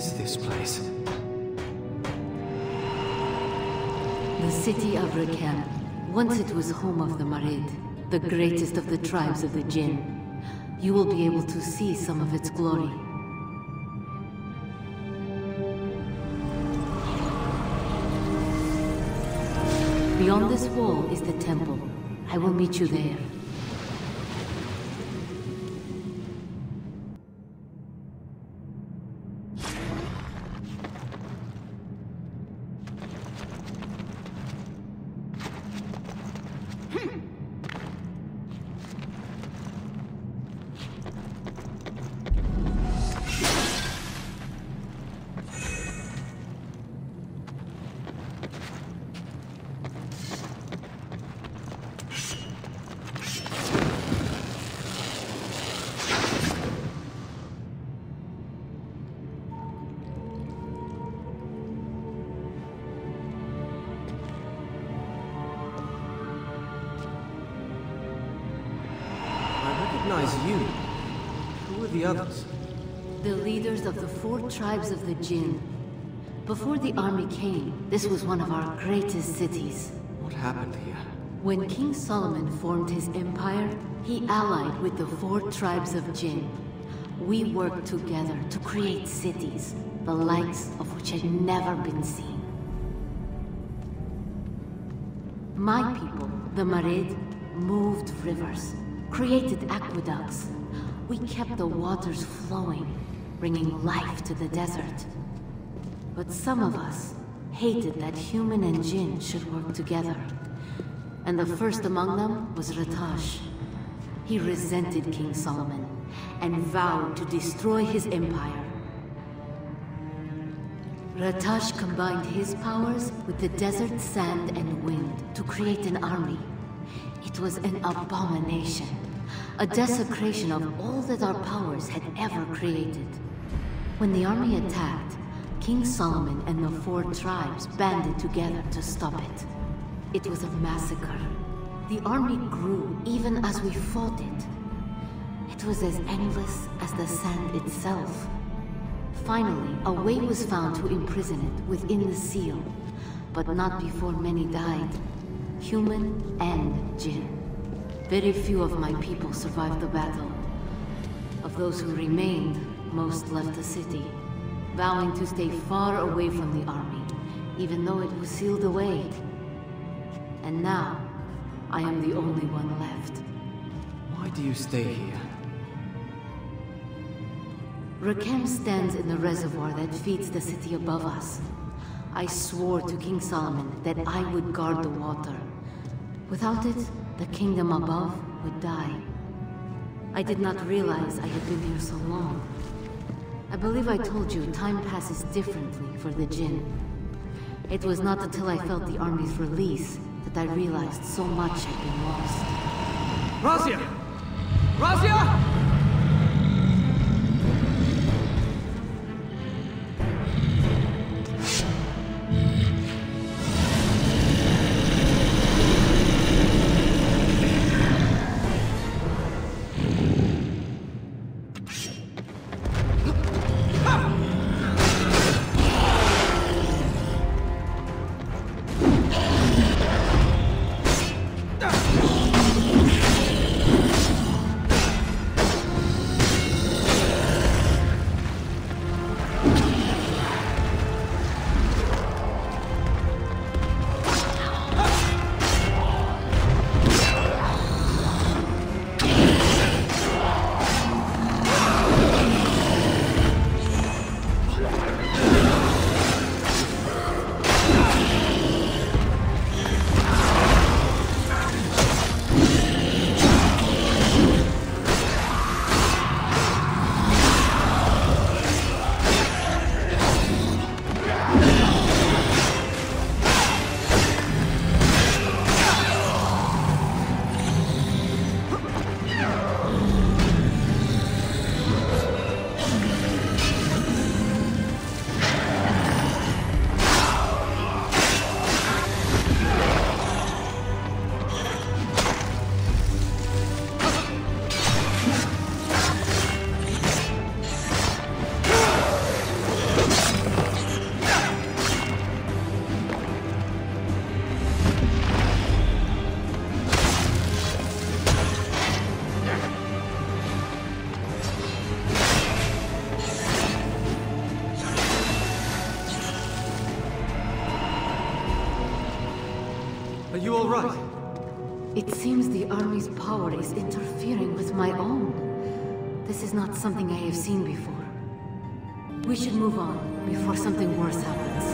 is this place? The city of Rekem. Once it was home of the Marid, the greatest of the tribes of the Jinn. You will be able to see some of its glory. Beyond this wall is the temple. I will meet you there. You. Who are the others? The leaders of the 4 tribes of the Jinn. Before the army came, this was one of our greatest cities. What happened here? When King Solomon formed his empire, he allied with the 4 tribes of Jinn. We worked together to create cities, the likes of which had never been seen. My people, the Marid, moved rivers, created aqueducts. We kept the waters flowing, bringing life to the desert. But some of us hated that human and Jinn should work together. And the first among them was Ratash. He resented King Solomon and vowed to destroy his empire. Ratash combined his powers with the desert, sand, and wind to create an army. It was an abomination, a desecration of all that our powers had ever created. When the army attacked, King Solomon and the 4 tribes banded together to stop it. It was a massacre. The army grew even as we fought it. It was as endless as the sand itself. Finally, a way was found to imprison it within the seal, but not before many died. Human and Jinn. Very few of my people survived the battle. Of those who remained, most left the city, vowing to stay far away from the army, even though it was sealed away. And now, I am the only one left. Why do you stay here? Rekem stands in the reservoir that feeds the city above us. I swore to King Solomon that I would guard the water. Without it, the kingdom above would die. I did not realize I had been here so long. I believe I told you time passes differently for the Jinn. It was not until I felt the army's release that I realized so much had been lost. Razia! Razia! Are you alright? It seems the army's power is interfering with my own. This is not something I have seen before. We should move on before something worse happens.